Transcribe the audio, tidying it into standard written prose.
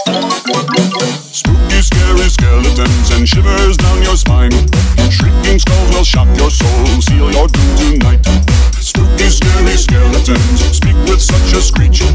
Spooky, scary skeletons and shivers down your spine. Shrieking skulls will shock your soul, seal your doom tonight. Spooky, scary skeletons speak with such a screech.